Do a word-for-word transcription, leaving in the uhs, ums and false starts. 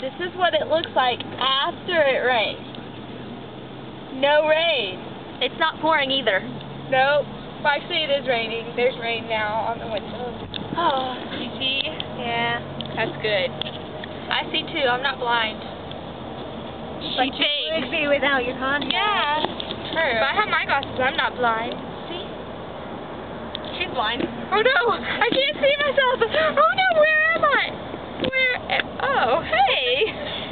This is what it looks like after it rains. No rain. It's not pouring either. Nope. Well, actually, it is raining. There's rain now on the window. Oh, You see? yeah. That's good. I see too. I'm not blind. She But you thinks. would be without your contacts. Yeah. True. But I have my glasses. I'm not blind. See? She's blind. Oh no! I can't see myself! Oh no! Where am I? Where am... Oh, hey!